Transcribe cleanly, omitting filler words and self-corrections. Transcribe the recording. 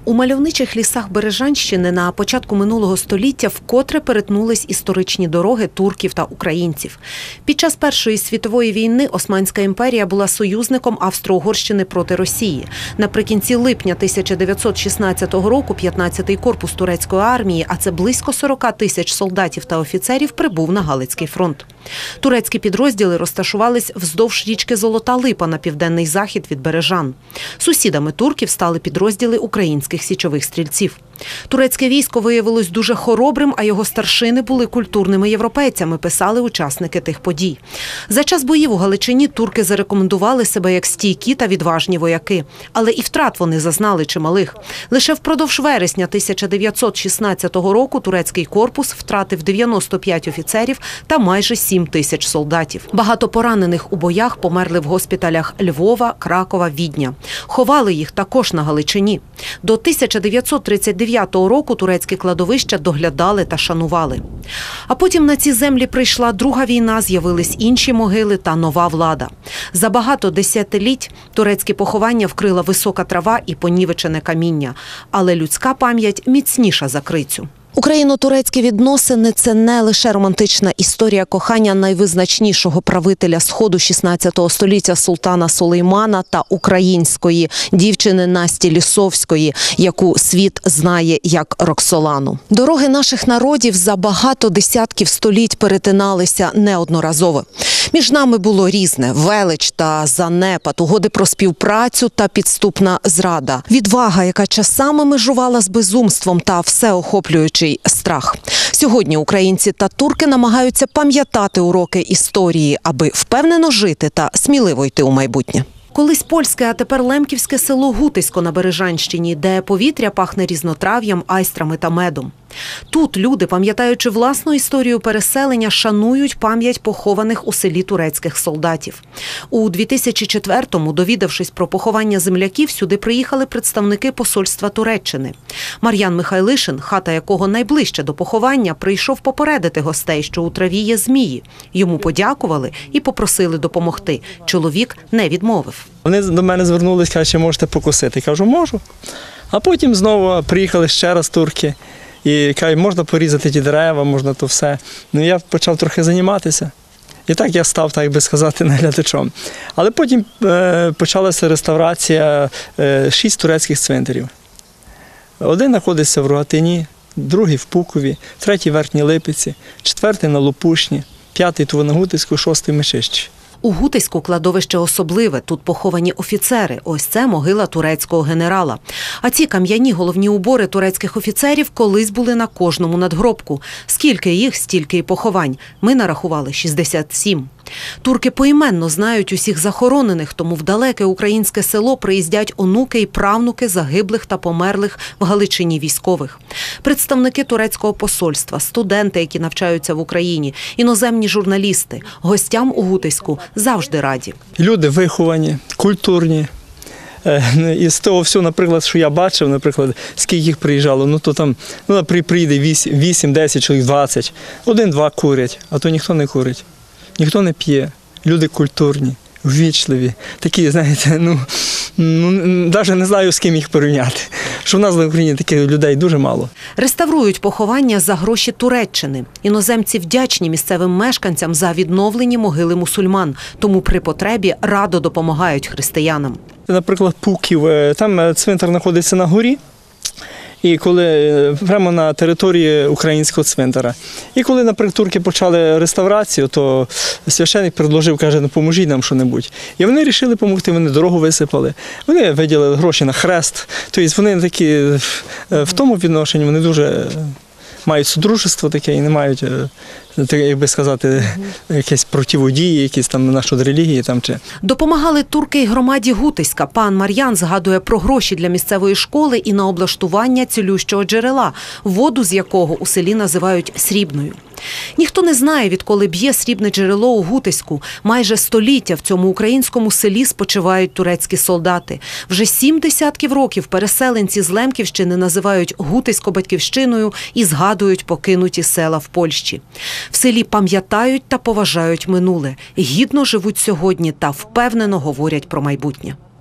У мальовничих лісах Бережанщини на початку минулого століття вкотре перетнулись історичні дороги турків та українців. Під час Першої світової війни Османська імперія була союзником Австро-Угорщини проти Росії. Наприкінці липня 1916 року 15-й корпус турецької армії, а це близько 40 тисяч солдатів та офіцерів, прибув на Галицький фронт. Турецькі підрозділи розташувались вздовж річки Золота Липа на південний захід від Бережан. Сусідами турків стали підрозділи українських січових стрільців. Турецьке військо виявилось дуже хоробрим, а його старшини були культурними європейцями, писали учасники тих подій. За час боїв у Галичині турки зарекомендували себе як стійкі та відважні вояки. Але і втрат вони зазнали чималих. Лише впродовж вересня 1916 року турецький корпус втратив 95 офіцерів та майже 7 тисяч солдатів. Багато поранених у боях померли в госпіталях Львова, Кракова, Відня. Ховали їх також на Галичині. До 1939 року турецькі кладовища доглядали та шанували. А потім на ці землі прийшла Друга війна, з'явились інші могили та нова влада. За багато десятиліть турецькі поховання вкрила висока трава і понівечене каміння. Але людська пам'ять міцніша за крицю. Україно-турецькі відносини – це не лише романтична історія кохання найвизначнішого правителя Сходу 16 століття султана Сулеймана та української дівчини Насті Лісовської, яку світ знає як Роксолану. Дороги наших народів за багато десятків століть перетиналися неодноразово. Між нами було різне – велич та занепад, угоди про співпрацю та підступна зрада. Відвага, яка часами межувала з безумством та всеохоплюючий страх. Сьогодні українці та турки намагаються пам'ятати уроки історії, аби впевнено жити та сміливо йти у майбутнє. Колись польське, а тепер лемківське село Гутисько на Бережанщині, де повітря пахне різнотрав'ям, айстрами та медом. Тут люди, пам'ятаючи власну історію переселення, шанують пам'ять похованих у селі турецьких солдатів. У 2004-му, довідавшись про поховання земляків, сюди приїхали представники посольства Туреччини. Мар'ян Михайлишин, хата якого найближче до поховання, прийшов попередити гостей, що у траві є змії. Йому подякували і попросили допомогти. Чоловік не відмовив. Вони до мене звернулися, кажуть, чи можете покосити. Кажу, можу. А потім знову приїхали ще раз турки. І кажуть, можна порізати ті дерева, можна то все. Ну, я почав трохи займатися. І так я став, так би сказати, наглядачом. Але потім почалася реставрація 6 турецьких цвинтарів. Один знаходиться в Рогатині, другий в Пукові, третій в Верхній Липиці, 4-й на Лопушні, 5-й тут на Гутиську, 6-й в Мишищі. У Гутиську кладовище особливе, тут поховані офіцери. Ось це могила турецького генерала. А ці кам'яні головні убори турецьких офіцерів колись були на кожному надгробку. Скільки їх, стільки і поховань. Ми нарахували 67. Турки поіменно знають усіх захоронених, тому в далеке українське село приїздять онуки і правнуки загиблих та померлих в Галичині військових. Представники турецького посольства, студенти, які навчаються в Україні, іноземні журналісти. Гостям у Гутиську завжди раді. Люди виховані, культурні. І з того всього, наприклад, що я бачив, наприклад, скільки їх приїжджало, ну то там, приїде 8-10 чоловік, 20, 1-2 курять, а то ніхто не курить. Ніхто не п'є, люди культурні, ввічливі, такі, знаєте, навіть не знаю, з ким їх порівняти. Що в нас в Україні таких людей дуже мало. Реставрують поховання за гроші Туреччини. Іноземці вдячні місцевим мешканцям за відновлені могили мусульман, тому при потребі радо допомагають християнам. Наприклад, Пуків, там цвинтар знаходиться на горі. І коли прямо на території українського цвинтара. І коли, наприклад, турки почали реставрацію, то священик предложив, каже, поможіть нам що-небудь. І вони вирішили допомогти, вони дорогу висипали, вони виділили гроші на хрест. Тобто вони такі, в тому відношенні, вони дуже мають содружество таке і не мають, як би сказати, якісь противодії, якісь там на щодо релігії. Чи. Допомагали турки й громаді Гутиська. Пан Мар'ян згадує про гроші для місцевої школи і на облаштування цілющого джерела, воду з якого у селі називають срібною. Ніхто не знає, відколи б'є срібне джерело у Гутиську. Майже століття в цьому українському селі спочивають турецькі солдати. Вже 7 десятків років переселенці з Лемківщини називають Гутисько батьківщиною і згадують покинуті села в Польщі. В селі пам'ятають та поважають минуле, гідно живуть сьогодні та впевнено говорять про майбутнє.